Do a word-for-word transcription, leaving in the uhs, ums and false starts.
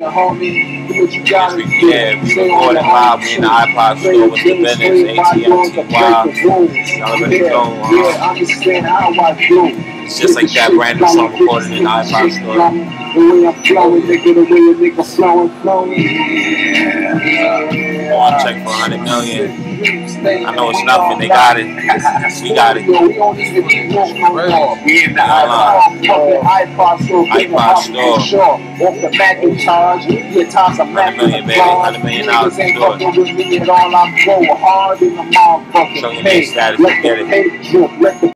Homie, do what you gotta do. Yeah, we recording live. We in the iPod store with the business, A T M T Y. Y'all already know. Um, it's just like that brand new song recorded in the iPod store. The way I'm flowing, nigga, the way a nigga flowing, flowing. Yeah. On check for one hundred million. I know it's nothing. They got it. We got it. We don't even need work no more. We in the iPod store. iPod store. Off the Macintosh. Your times are one hundred million, baby. one hundred million dollars to do it. With me at all, I'm going hard in the motherfucking Show your name status. Get it.